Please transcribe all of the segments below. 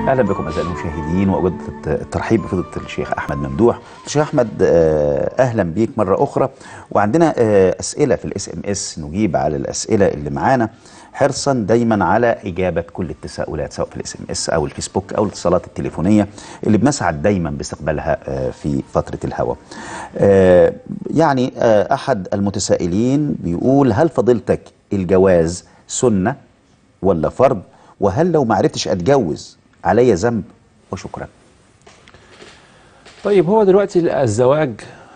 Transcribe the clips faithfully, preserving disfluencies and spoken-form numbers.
اهلا بكم اعزائي المشاهدين، واود الترحيب بفضيله الشيخ احمد ممدوح. الشيخ احمد اهلا بيك مره اخرى، وعندنا اسئله في الاس ام اس نجيب على الاسئله اللي معانا حرصا دايما على اجابه كل التساؤلات سواء في الاس ام اس او الفيسبوك او الاتصالات التليفونيه اللي بنسعد دايما باستقبالها في فتره الهواء. يعني احد المتسائلين بيقول: هل فضيلتك الجواز سنه ولا فرض؟ وهل لو ما عرفتش اتجوز علي ذنب؟ وشكرا. طيب، هو دلوقتي الزواج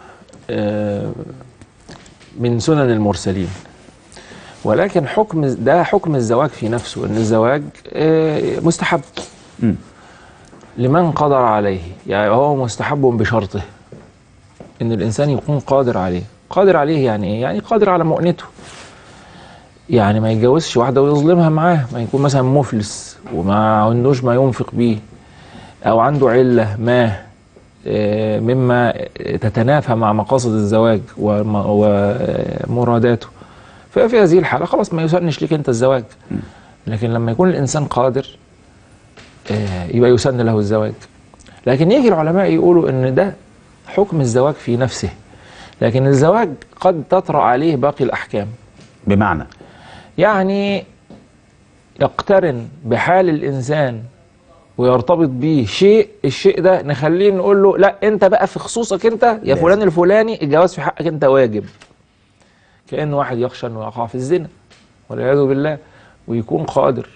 من سنن المرسلين، ولكن حكم ده حكم الزواج في نفسه ان الزواج مستحب م. لمن قدر عليه. يعني هو مستحب بشرطه ان الانسان يكون قادر عليه. قادر عليه يعني ايه؟ يعني قادر على مؤنته. يعني ما يتجوزش واحده ويظلمها معاه، ما يكون مثلا مفلس وما عندوش ما ينفق بيه، او عنده عله ما مما تتنافى مع مقاصد الزواج ومراداته. ففي هذه الحاله خلاص ما يسنش ليك انت الزواج. لكن لما يكون الانسان قادر يبقى يسن له الزواج. لكن يجي العلماء يقولوا ان ده حكم الزواج في نفسه، لكن الزواج قد تطرأ عليه باقي الاحكام. بمعنى يعني يقترن بحال الإنسان ويرتبط به شيء، الشيء ده نخليه نقول له لا انت بقى في خصوصك انت يا فلان الفلاني الجواز في حقك انت واجب. كأن واحد يخشى انه يقع في الزنا والعياذ بالله ويكون قادر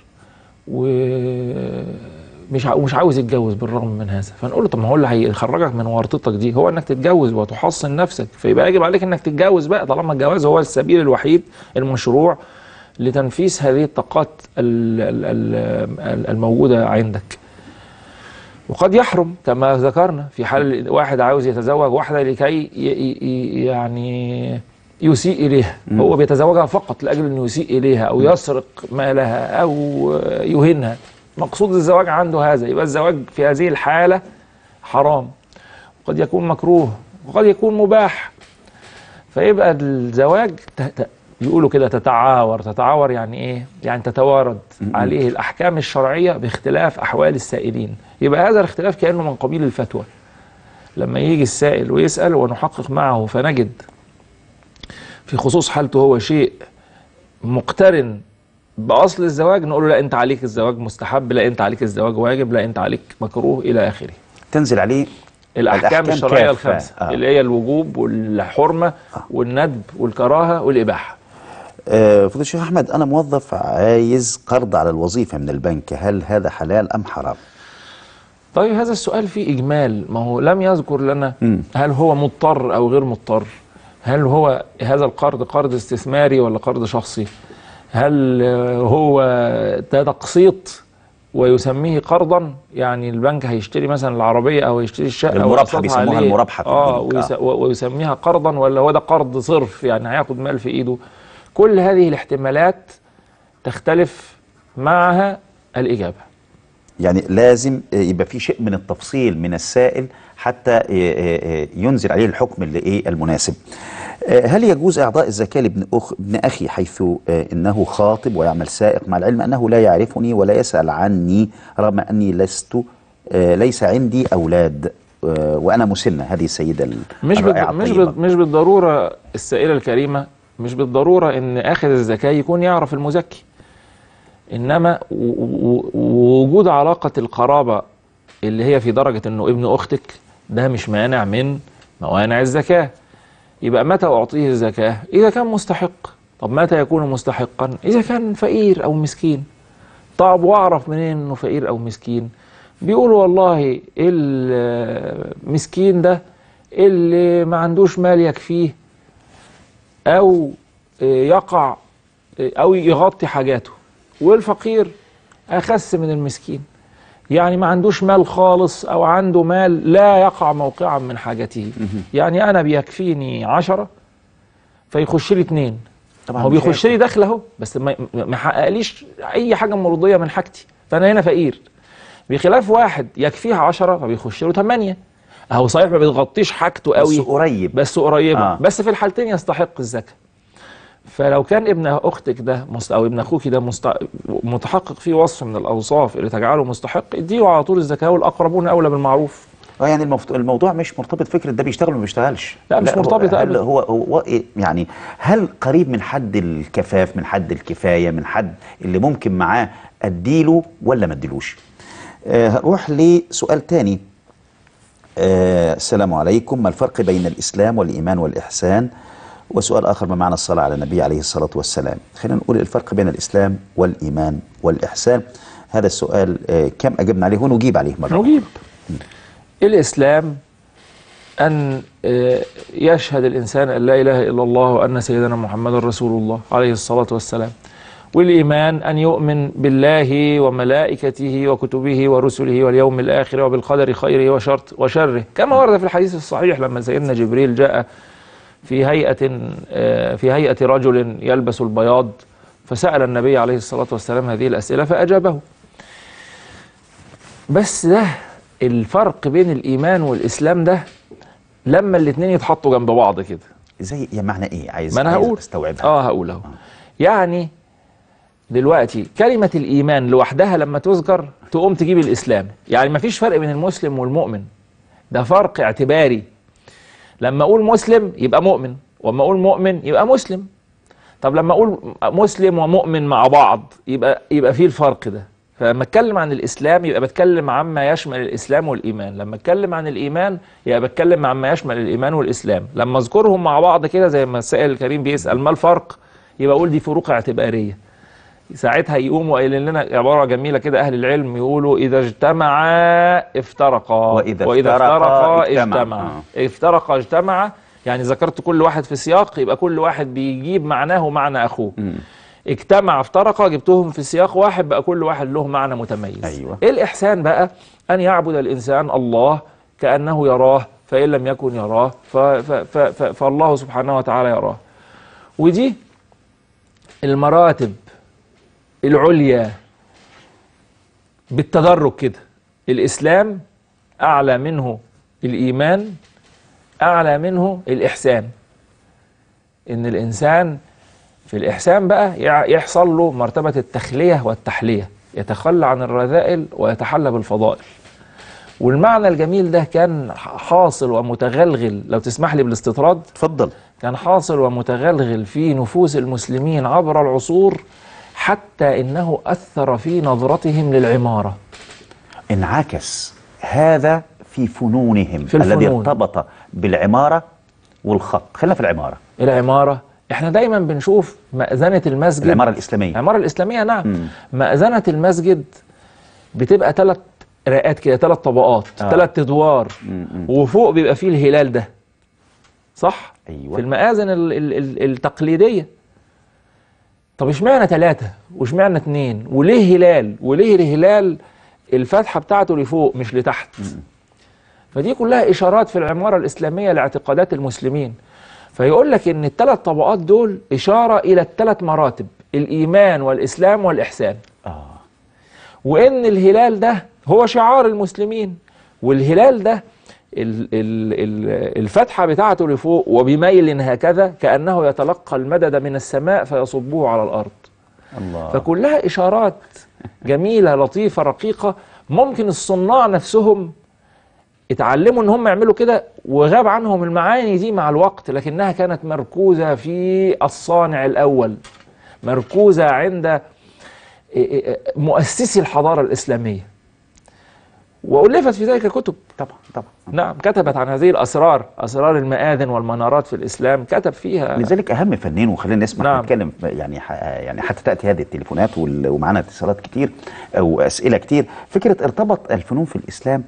ومش ومش عاوز يتجوز بالرغم من هذا، فنقول له طب ما هو اللي هيخرجك من ورطتك دي هو انك تتجوز وتحصن نفسك، فيبقى يجب عليك انك تتجوز بقى طالما الجواز هو السبيل الوحيد المشروع لتنفيذ هذه الطاقات الموجودة عندك. وقد يحرم كما ذكرنا في حال واحد عاوز يتزوج واحدة لكي يعني يسيء إليها، هو بيتزوجها فقط لأجل أنه يسيء إليها أو يسرق مالها أو يهينها، مقصود الزواج عنده هذا، يبقى الزواج في هذه الحالة حرام، قد يكون مكروه وقد يكون مباح. فيبقى الزواج يقولوا كده تتعاور. تتعاور يعني ايه؟ يعني تتوارد عليه الاحكام الشرعيه باختلاف احوال السائلين. يبقى هذا الاختلاف كانه من قبيل الفتوى. لما يجي السائل ويسال ونحقق معه فنجد في خصوص حالته هو شيء مقترن باصل الزواج، نقول له لا انت عليك الزواج مستحب، لا انت عليك الزواج واجب، لا انت عليك مكروه الى اخره. تنزل عليه الأحكام, الأحكام الشرعية الخمسة آه. اللي هي الوجوب والحرمة آه. والندب والكراهة والإباحة. آه فضيلة الشيخ أحمد، أنا موظف عايز قرض على الوظيفة من البنك، هل هذا حلال أم حرام؟ طيب هذا السؤال فيه إجمال، ما هو لم يذكر لنا م. هل هو مضطر أو غير مضطر، هل هو هذا القرض قرض استثماري ولا قرض شخصي، هل هو تقسيط ويسميه قرضا، يعني البنك هيشتري مثلا العربيه او هيشتري الشقه المرابحه بيسموها المرابحه اه ويس... ويسميها قرضا، ولا هو ده قرض صرف يعني هياخد مال في ايده. كل هذه الاحتمالات تختلف معها الاجابه. يعني لازم يبقى في شيء من التفصيل من السائل حتى ينزل عليه الحكم اللي ايه المناسب. هل يجوز إعطاء الزكاة لابن أخ ابن أخي حيث إنه خاطب ويعمل سائق، مع العلم أنه لا يعرفني ولا يسأل عني رغم أني لست ليس عندي أولاد وأنا مسنة؟ هذه السيدة مش مش مش بالضرورة السائلة الكريمة، مش بالضرورة إن آخذ الزكاة يكون يعرف المزكي، إنما وجود علاقة القرابة اللي هي في درجة إنه ابن أختك ده مش مانع من موانع الزكاة. يبقى متى أعطيه الزكاة؟ إذا كان مستحق. طب متى يكون مستحقا؟ إذا كان فقير أو مسكين. طب وأعرف منين إنه فقير أو مسكين؟ بيقولوا والله المسكين ده اللي ما عندوش مال يكفيه أو يقع أو يغطي حاجاته، والفقير أخس من المسكين، يعني ما عندوش مال خالص أو عنده مال لا يقع موقعا من حاجته. يعني أنا بيكفيني عشرة فيخش لي اتنين، طبعا هو بيخش لي دخل اهو بس ما يحققليش أي حاجة مرضية من حاجتي، فأنا هنا فقير. بخلاف واحد يكفيه عشرة فبيخش له تمانية، أهو صحيح ما بيتغطيش حاجته قوي بس قريب بس قريبة آه. بس في الحالتين يستحق الزكاة. فلو كان ابن اختك ده مست... او ابن اخوك ده مست... متحقق فيه وصف من الاوصاف اللي تجعله مستحق، اديله على طول الزكاه، والاقربون اولى بالمعروف. اه يعني المفت... الموضوع مش مرتبط فكره ده بيشتغل ولا ما بيشتغلش. لا مش مرتبط هو... ابدا. هو هو إيه يعني، هل قريب من حد الكفاف، من حد الكفايه، من حد اللي ممكن معاه اديله ولا ما اديلوش؟ آه هروح لسؤال تاني. آه السلام عليكم، ما الفرق بين الاسلام والايمان والاحسان؟ وسؤال آخر، ما معنى الصلاة على النبي عليه الصلاة والسلام؟ خلينا نقول الفرق بين الإسلام والإيمان والإحسان. هذا السؤال آه كم أجبنا عليه ونجيب عليه مرة؟ نجيب. الإسلام أن آه يشهد الإنسان أن لا إله إلا الله وأن سيدنا محمد رسول الله عليه الصلاة والسلام. والإيمان أن يؤمن بالله وملائكته وكتبه ورسله واليوم الآخر وبالقدر خيره وشرط وشره، كما ورد في الحديث الصحيح لما سيدنا جبريل جاء في هيئة في هيئة رجل يلبس البياض، فسأل النبي عليه الصلاة والسلام هذه الأسئلة فأجابه. بس ده الفرق بين الإيمان والإسلام ده لما الاثنين يتحطوا جنب بعض كده. زي يا معنى إيه؟ عايز ما أنا عايز هقول استوعبها. آه هقول أهو. يعني دلوقتي كلمة الإيمان لوحدها لما تذكر تقوم تجيب الإسلام، يعني ما فيش فرق بين المسلم والمؤمن، ده فرق اعتباري. لما أقول مسلم يبقى مؤمن، وما أقول مؤمن يبقى مسلم. طب لما أقول مسلم ومؤمن مع بعض يبقى يبقى فيه الفرق ده. فلما أتكلم عن الإسلام يبقى بتكلم عما يشمل الإسلام والإيمان، لما أتكلم عن الإيمان يبقى بتكلم عما يشمل الإيمان والإسلام. لما أذكرهم مع بعض كده زي ما السائل الكريم بيسأل ما الفرق، يبقى أقول دي فروق اعتبارية. ساعتها يقوموا قايلين لنا عبارة جميلة كده أهل العلم، يقولوا إذا اجتمعا افترقا وإذا, وإذا افترقا افترقا اجتمعا. اجتمعا. افترقا اجتمعا، يعني ذكرت كل واحد في سياق يبقى كل واحد بيجيب معناه ومعنى أخوه. م. اجتمع افترقا جبتهم في سياق واحد بقى كل واحد له معنى متميز. أيوة. إيه الإحسان بقى؟ أن يعبد الإنسان الله كأنه يراه، فإن لم يكن يراه ف ف ف ف فالله سبحانه وتعالى يراه. ودي المراتب العليا بالتدرج كده. الإسلام أعلى منه الإيمان، أعلى منه الإحسان. إن الإنسان في الإحسان بقى يحصل له مرتبة التخلية والتحلية، يتخلى عن الرذائل ويتحلى بالفضائل. والمعنى الجميل ده كان حاصل ومتغلغل، لو تسمح لي بالاستطراد. اتفضل. كان حاصل ومتغلغل في نفوس المسلمين عبر العصور، حتى إنه أثر في نظرتهم للعمارة. انعكس هذا في فنونهم في الفنون. الذي ارتبط بالعمارة والخط. خلينا في العمارة. العمارة احنا دايما بنشوف مأذنة المسجد، العمارة الإسلامية. العمارة الإسلامية نعم. م. مأذنة المسجد بتبقى ثلاث رقات كده، ثلاث طبقات، ثلاث آه. أدوار، م -م. وفوق بيبقى فيه الهلال ده، صح؟ أيوة. في المآذن ال ال ال التقليدية. طب اشمعنى ثلاثة واشمعنى اثنين؟ وليه هلال؟ وليه الهلال الفتحة بتاعته لفوق مش لتحت؟ م. فدي كلها إشارات في العمارة الإسلامية لاعتقادات المسلمين. فيقول لك إن الثلاث طبقات دول إشارة إلى الثلاث مراتب، الإيمان والإسلام والإحسان. آه. وإن الهلال ده هو شعار المسلمين، والهلال ده ال ال ال الفتحة بتاعته لفوق وبميل هكذا كأنه يتلقى المدد من السماء فيصبه على الأرض. الله. فكلها إشارات جميلة لطيفة رقيقة. ممكن الصناع نفسهم اتعلموا ان هم يعملوا كده وغاب عنهم المعاني دي مع الوقت، لكنها كانت مركوزة في الصانع الأول، مركوزة عند مؤسسي الحضارة الإسلامية، وألفت في ذلك كتب. طبعا طبعا. نعم، كتبت عن هذه الأسرار، أسرار المآذن والمنارات في الإسلام، كتب فيها. لذلك أهم فنين، وخلينا نسمع نعم. نتكلم يعني يعني حتى تأتي هذه التليفونات ومعنا اتصالات كتير أو أسئلة كتير. فكرة ارتبط الفنون في الإسلام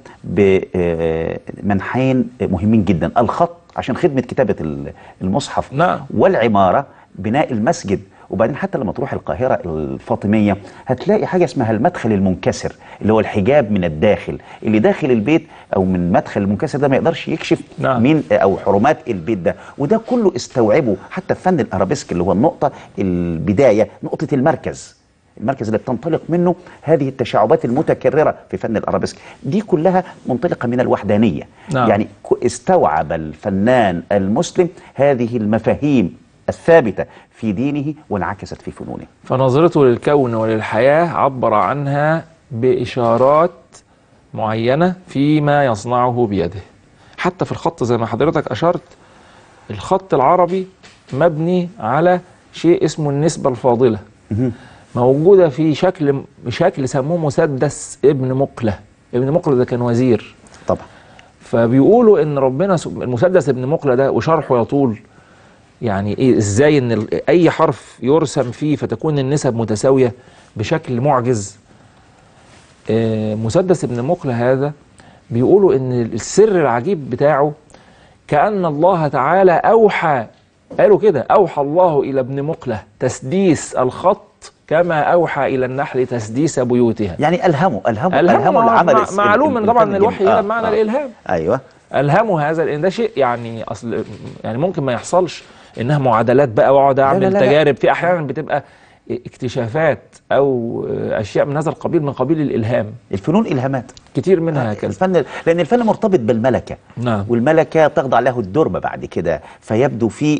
بمنحين مهمين جدا، الخط عشان خدمة كتابة المصحف. نعم. والعمارة بناء المسجد. وبعدين حتى لما تروح القاهرة الفاطمية هتلاقي حاجة اسمها المدخل المنكسر، اللي هو الحجاب من الداخل اللي داخل البيت، أو من مدخل المنكسر ده ما يقدرش يكشف. نعم. مين أو حرمات البيت ده. وده كله استوعبه حتى في فن الأرابيسك، اللي هو النقطة البداية، نقطة المركز، المركز اللي بتنطلق منه هذه التشعبات المتكررة في فن الأرابيسك. دي كلها منطلقة من الوحدانية. نعم. يعني استوعب الفنان المسلم هذه المفاهيم الثابتة في دينه وانعكست في فنونه. فنظرته للكون وللحياة عبر عنها بإشارات معينة فيما يصنعه بيده. حتى في الخط زي ما حضرتك أشرت، الخط العربي مبني على شيء اسمه النسبة الفاضلة، موجودة في شكل شكل سموه مسدس ابن مقلة. ابن مقلة ده كان وزير طبعا. فبيقولوا ان ربنا المسدس ابن مقلة ده وشرحه يطول، يعني ايه ازاي ان اي حرف يرسم فيه فتكون النسب متساوية بشكل معجز. آه مسدس ابن مقلة هذا بيقولوا ان السر العجيب بتاعه كأن الله تعالى أوحى، قالوا كده، أوحى الله إلى ابن مقلة تسديس الخط كما أوحى إلى النحل تسديس بيوتها. يعني ألهموا ألهموا ألهموا, ألهموا العمل. مع معلوم ان طبعا الوحي هنا آه بمعنى آه الإلهام. أيوه. ألهموا هذا لأن ده شيء يعني أصل يعني ممكن ما يحصلش إنها معادلات بقى وأقعد أعمل تجارب. في أحيانا بتبقى اكتشافات أو أشياء من هذا القبيل من قبيل الإلهام. الفنون إلهامات كتير منها هكذا. الفن لأن الفن مرتبط بالملكة. نعم. والملكة تخضع له الدربة بعد كده، فيبدو في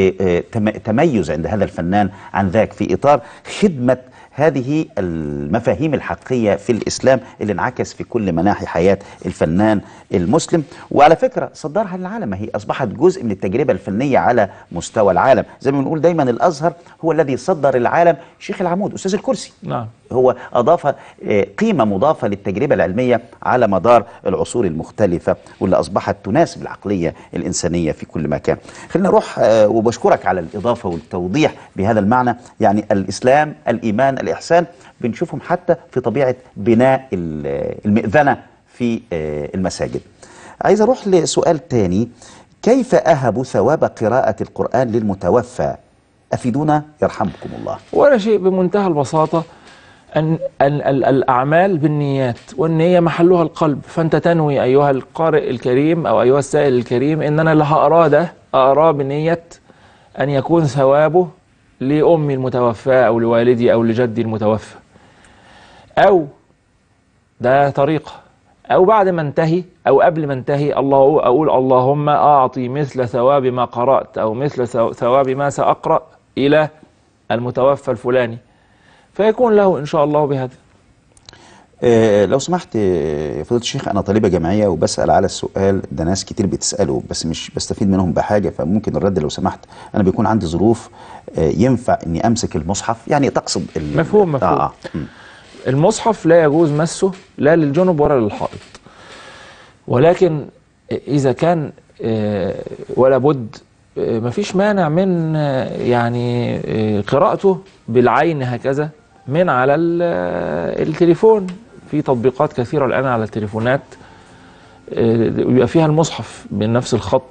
تميز عند هذا الفنان عن ذاك في إطار خدمة هذه المفاهيم الحقيقية في الإسلام اللي انعكس في كل مناحي حياة الفنان المسلم. وعلى فكرة صدرها للعالم، هي أصبحت جزء من التجربة الفنية على مستوى العالم. زي ما بنقول دايما الأزهر هو الذي صدر العالم شيخ العمود أستاذ الكرسي. نعم. هو أضاف قيمة مضافة للتجربة العلمية على مدار العصور المختلفة واللي أصبحت تناسب العقلية الإنسانية في كل مكان. خلينا نروح، وبشكرك على الإضافة والتوضيح بهذا المعنى. يعني الإسلام، الإيمان، الإحسان بنشوفهم حتى في طبيعة بناء المئذنة في المساجد. عايز أروح لسؤال تاني، كيف أهب ثواب قراءة القرآن للمتوفى؟ أفيدونا يرحمكم الله. ولا شيء، بمنتهى البساطة أن الأعمال بالنيات، والنية محلها القلب. فأنت تنوي أيها القارئ الكريم أو أيها السائل الكريم إن أنا اللي هقراه ده أقراه بنية أن يكون ثوابه لأمي المتوفاة أو لوالدي أو لجدي المتوفى، أو ده طريقة، أو بعد ما انتهي أو قبل ما انتهي الله أقول اللهم أعطي مثل ثواب ما قرأت أو مثل ثواب ما سأقرأ إلى المتوفى الفلاني، فيكون له إن شاء الله بهذا. آه لو سمحت يا فضيلة الشيخ، أنا طالبة جامعية وبسأل على السؤال ده، ناس كتير بتسأله بس مش بستفيد منهم بحاجة، فممكن الرد لو سمحت. أنا بيكون عندي ظروف آه ينفع إني أمسك المصحف، يعني تقصد مفهوم مفهوم آه. المصحف لا يجوز مسه لا للجنب ولا للحائط، ولكن إذا كان آه ولا بد آه مفيش مانع من آه يعني آه قراءته بالعين هكذا من على التليفون. في تطبيقات كثيرة الآن على التليفونات يبقى فيها المصحف بنفس الخط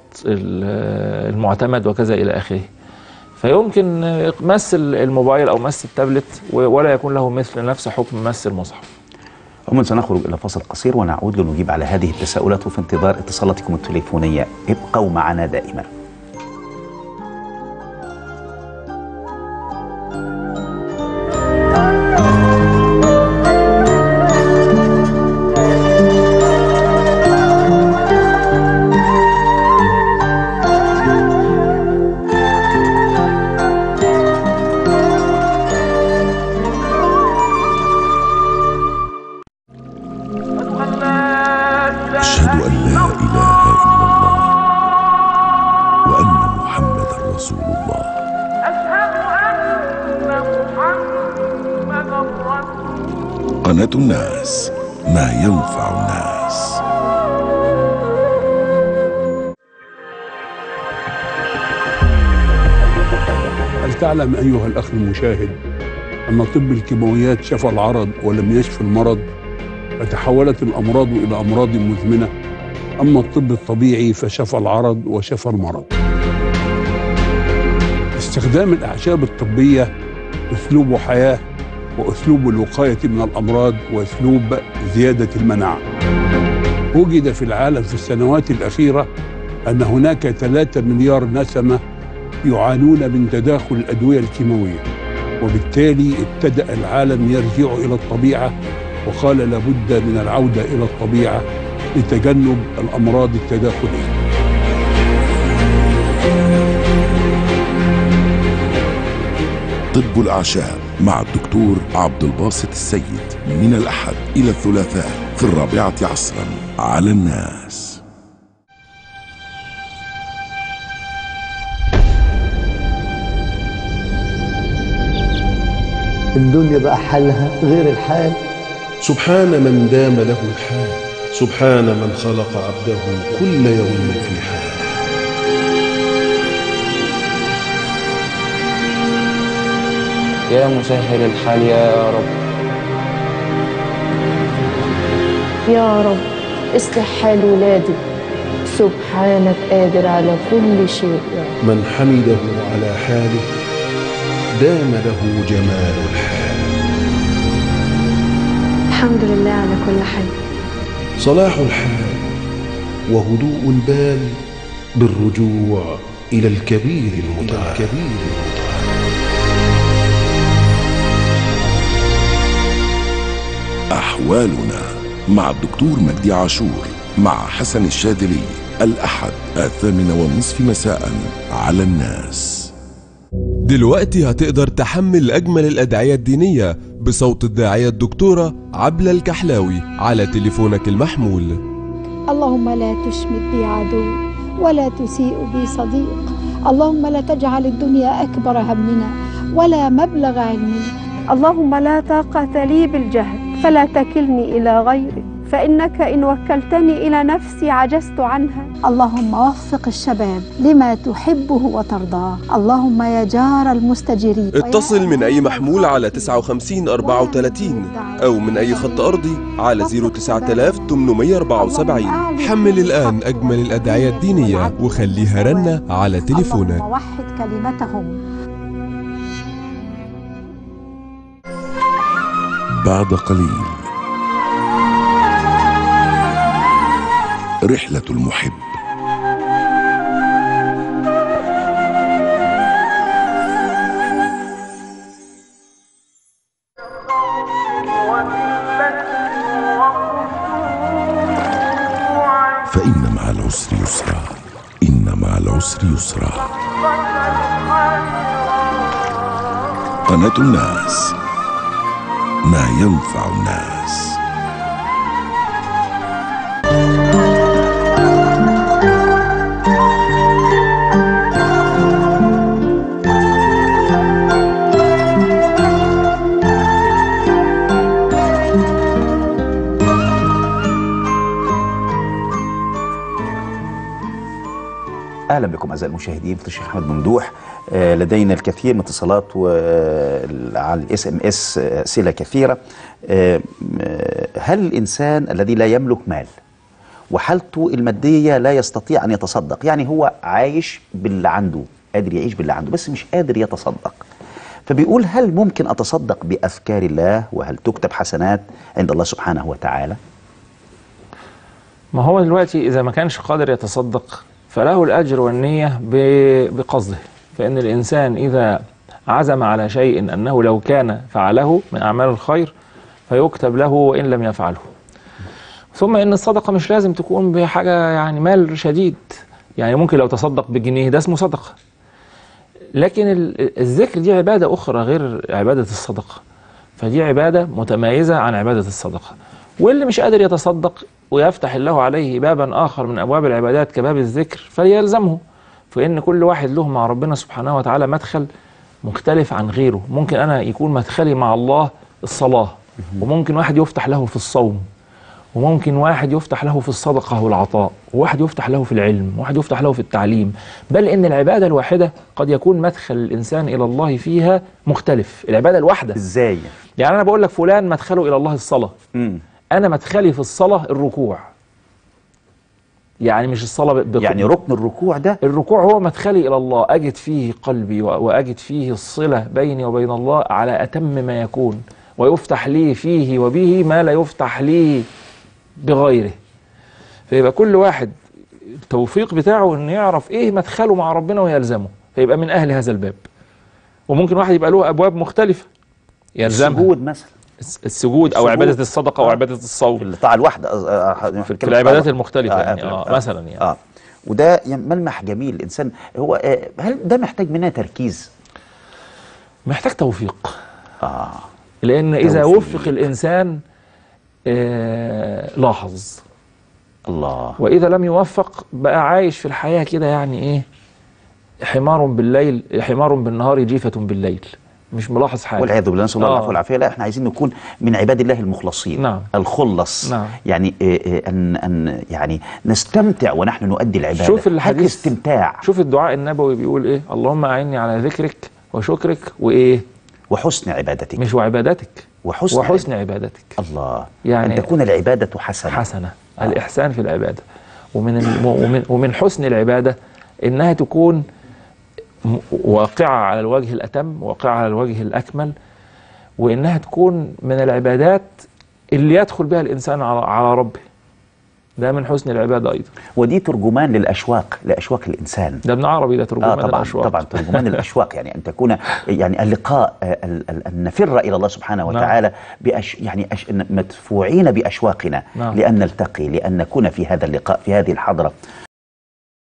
المعتمد وكذا إلى آخره، فيمكن مس الموبايل أو مس التابلت ولا يكون له مثل نفس حكم مس المصحف. عموما سنخرج إلى فاصل قصير ونعود لنجيب على هذه التساؤلات، وفي انتظار اتصالاتكم التليفونية ابقوا معنا دائما. قناة الناس، ما ينفع الناس. هل تعلم أيها الأخ المشاهد أن طب الكيماويات شفى العرض ولم يشفي المرض، فتحولت الأمراض إلى أمراض مزمنة؟ أما الطب الطبيعي فشفى العرض وشفى المرض. استخدام الأعشاب الطبية أسلوب حياة، وأسلوب الوقاية من الأمراض، وأسلوب زيادة المناعة. وجد في العالم في السنوات الأخيرة أن هناك ثلاثة مليار نسمة يعانون من تداخل الأدوية الكيماوية، وبالتالي ابتدأ العالم يرجع إلى الطبيعة، وقال لابد من العودة إلى الطبيعة لتجنب الأمراض التداخلية. طب الأعشاب مع الدكتور عبد الباسط السيد من الأحد إلى الثلاثاء في الرابعة عصرا على الناس. الدنيا بقى حالها غير الحال. سبحان من دام له الحال، سبحان من خلق عبده كل يوم في حال. يا مسهل الحال يا رب، يا رب اصلح حال ولادي، سبحانك قادر على كل شيء. من حمده على حاله دام له جمال الحال. الحمد لله على كل حال. صلاح الحال وهدوء البال بالرجوع إلى الكبير المتعال. أحوالنا مع الدكتور مجدي عاشور مع حسن الشاذلي الأحد الثامنة والنصف مساء على الناس. دلوقتي هتقدر تحمل أجمل الأدعية الدينية بصوت الداعية الدكتورة عبلة الكحلاوي على تليفونك المحمول. اللهم لا تشمت بي عدو ولا تسيء بي صديق، اللهم لا تجعل الدنيا أكبر همنا ولا مبلغ علمنا، اللهم لا طاقة لي بالجهل فلا تكلني إلى غيرك، فإنك إن وكلتني إلى نفسي عجزت عنها. اللهم وفق الشباب لما تحبه وترضاه، اللهم يا جار المستجيرين. اتصل من أي محمول على تسعة وخمسين أربعة وثلاثين أو من أي خط أرضي على صفر تسعة ثمانية ثمانية أربعة سبعة. حمل الآن أجمل الأدعية الدينية وخليها رنة على تليفونك. اللهم وحد كلمتهم. بعد قليل رحلة المحب. فإن مع العسر يسرا، إن مع العسر يسرا. قناة الناس، ما ينفع الناس. اهلا بكم اعزائي المشاهدين في الشيخ احمد ممدوح. آه لدينا الكثير من الاتصالات على الاس ام اس، اسئله كثيره. آه هل الانسان الذي لا يملك مال وحالته الماديه لا يستطيع ان يتصدق، يعني هو عايش باللي عنده، قادر يعيش باللي عنده بس مش قادر يتصدق، فبيقول هل ممكن اتصدق باذكار الله وهل تكتب حسنات عند الله سبحانه وتعالى؟ ما هو دلوقتي اذا ما كانش قادر يتصدق فله الأجر والنية بقصده، فإن الإنسان إذا عزم على شيء أنه لو كان فعله من أعمال الخير فيكتب له وإن لم يفعله. ثم إن الصدقة مش لازم تكون بحاجة يعني مال شديد، يعني ممكن لو تصدق بجنيه ده اسمه صدقة، لكن الذكر دي عبادة أخرى غير عبادة الصدقة، فدي عبادة متميزة عن عبادة الصدقة. واللي مش قادر يتصدق ويفتح الله عليه بابا آخر من أبواب العبادات كباب الذكر فليلزمه، فإن كل واحد له مع ربنا سبحانه وتعالى مدخل مختلف عن غيره. ممكن أنا يكون مدخلي مع الله الصلاة، وممكن واحد يفتح له في الصوم، وممكن واحد يفتح له في الصدقة والعطاء، وواحد يفتح له في العلم، وواحد يفتح له في التعليم، بل إن العبادة الواحدة قد يكون مدخل الإنسان إلى الله فيها مختلف. العبادة الواحدة إزاي؟ يعني أنا بقول لك فلان مدخله إلى الله الصلاة، م. أنا مدخلي في الصلاة الركوع، يعني مش الصلاة بقلبي. يعني ركن الركوع ده، الركوع هو مدخلي إلى الله، أجد فيه قلبي وأجد فيه الصلة بيني وبين الله على أتم ما يكون، ويفتح لي فيه وبه ما لا يفتح لي بغيره. فيبقى كل واحد التوفيق بتاعه إنه يعرف إيه مدخله مع ربنا ويلزمه، فيبقى من أهل هذا الباب. وممكن واحد يبقى له أبواب مختلفة يلزمها، السجود مثلا، السجود او عباده الصدقه او عباده الصوم، في الطاعه الواحده، في العبادات المختلفه، آه يعني آه مثلا يعني اه وده ملمح جميل. الانسان هو آه هل ده محتاج مننا تركيز؟ محتاج توفيق. آه. لأن إذا توفيق. وفق الإنسان آه لاحظ الله. وإذا لم يوفق بقى عايش في الحياة كده يعني إيه، حمار بالليل حمار بالنهار جيفة بالليل، مش ملاحظ حاجة. والعياذ بالله، نسأل الله آه. العفو والعافية. لا، احنا عايزين نكون من عباد الله المخلصين. نعم. الخلص. نعم. يعني إيه إيه ان ان يعني نستمتع ونحن نؤدي العبادة. شوف الحديث، استمتاع. شوف الدعاء النبوي بيقول إيه، اللهم أعني على ذكرك وشكرك وإيه، وحسن عبادتك. مش وعبادتك، وحسن, وحسن عبادتك. الله. يعني أن تكون العبادة حسنة. حسنة. آه. الإحسان في العبادة. ومن الم... ومن ومن حسن العبادة إنها تكون واقعة على الوجه الأتم، واقعة على الوجه الأكمل، وإنها تكون من العبادات اللي يدخل بها الإنسان على على ربه. ده من حسن العبادة أيضا. ودي ترجمان للأشواق، لأشواق الإنسان. ده ابن عربي، ده ترجمان آه طبعا الأشواق. طبعا ترجمان الأشواق. يعني أن تكون يعني اللقاء، أن نفر إلى الله سبحانه وتعالى. نعم. بأش يعني أش مدفوعين بأشواقنا. نعم. لأن نلتقي، لأن نكون في هذا اللقاء، في هذه الحضرة.